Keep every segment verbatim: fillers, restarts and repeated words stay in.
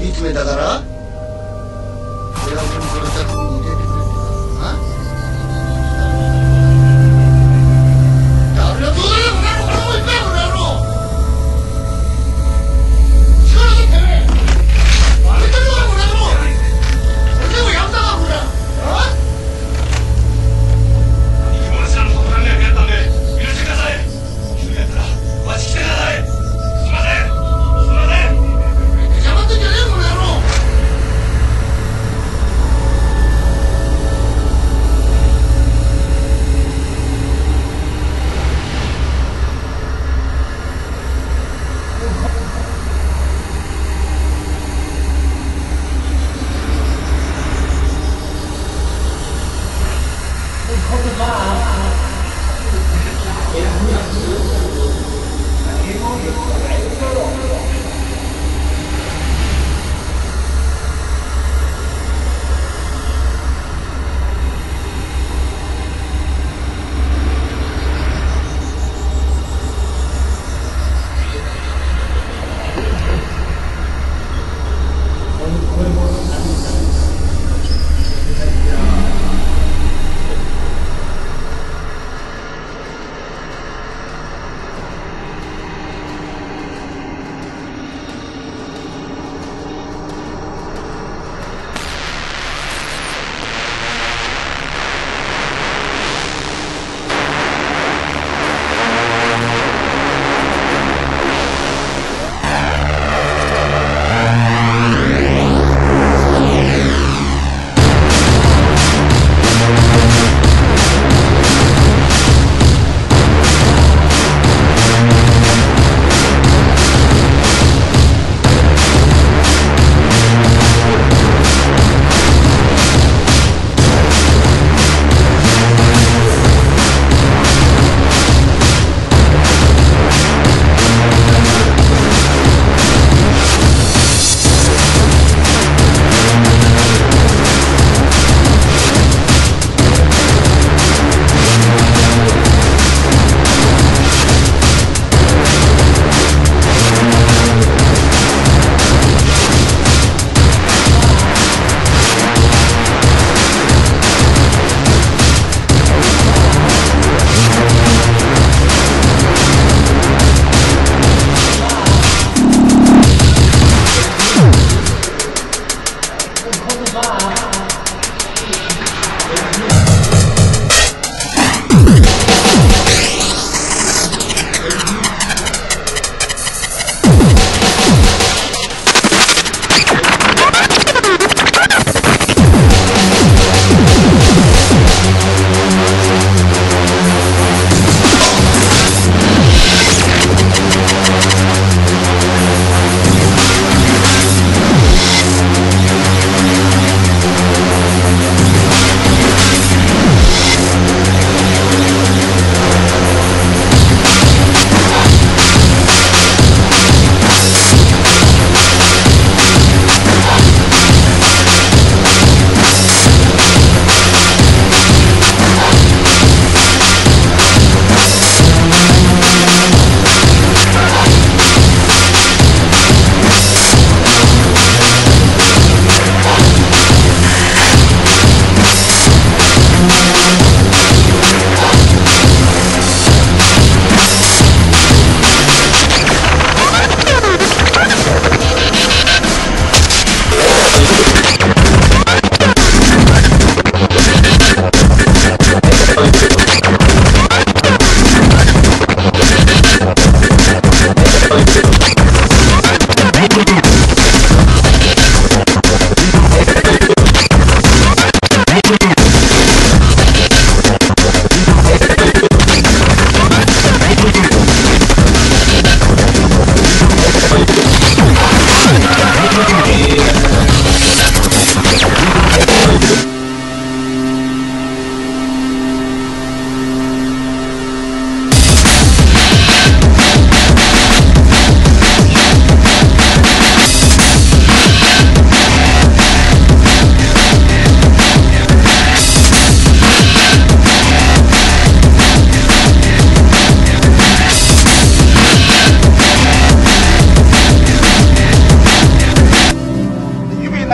首詰めたから俺がここにこれたとこに入れてくれてた。誰がどうだよ、この野郎、これもいっぱいこの野郎。力でてめえバレてるわこの野郎。俺でもやんだかこれ。あ兄貴も足らのこと考えてやったんで許してください。一人やったらわし来てください。すいませんすいません。邪魔ってんじゃねえこの野郎。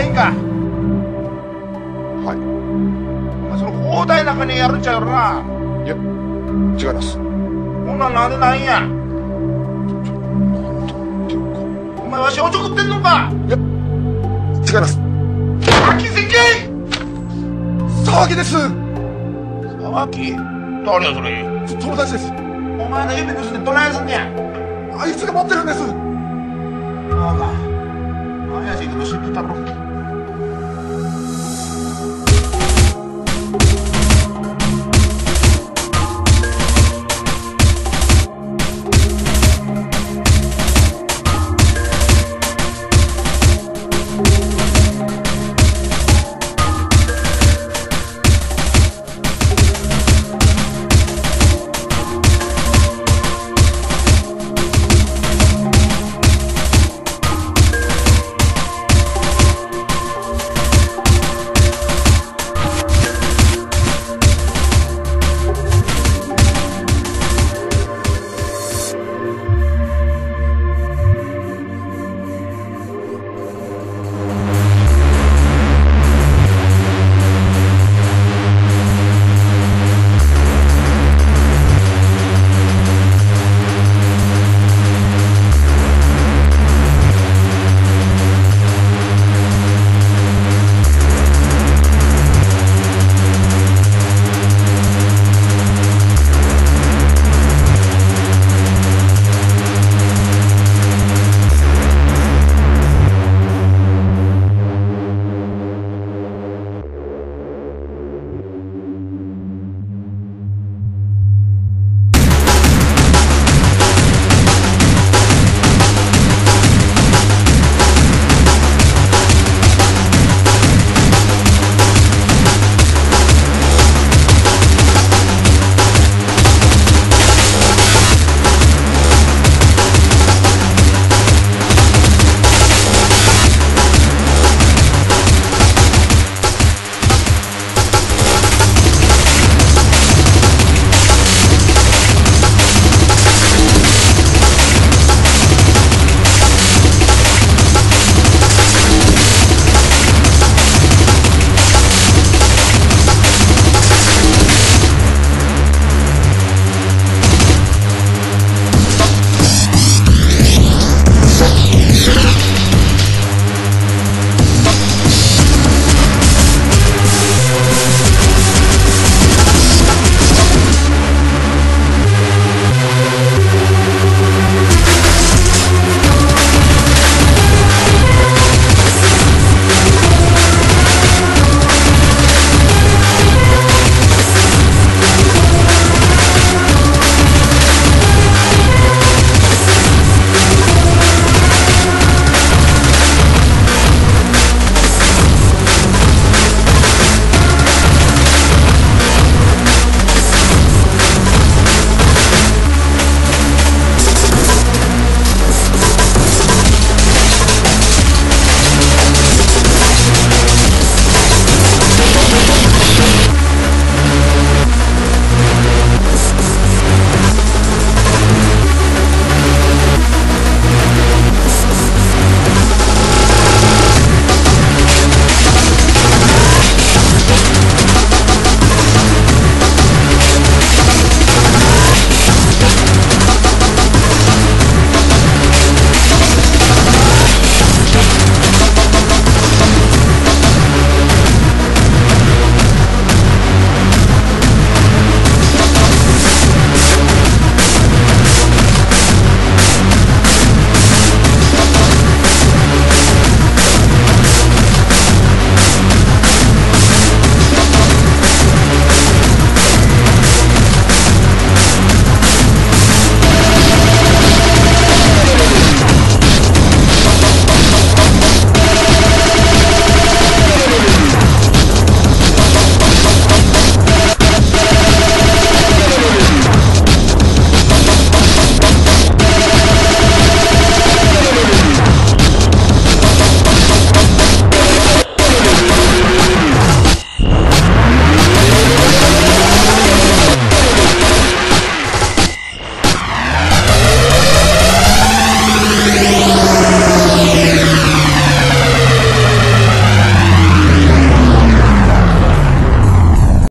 ないんか。 はい。 お前その広大な金やるんちゃうよな。 いや、違います。 ほんなんなんでないんや。 なんとっていうか。 お前わしおちょくってんのか。 いや、違います。 騒ぎせんけい。 騒ぎです。 騒ぎ？誰やそれ。 友達です。 お前の指盗んでどないすんねや。 あいつが持ってるんです。 そうか。怪しいけど信じたろ。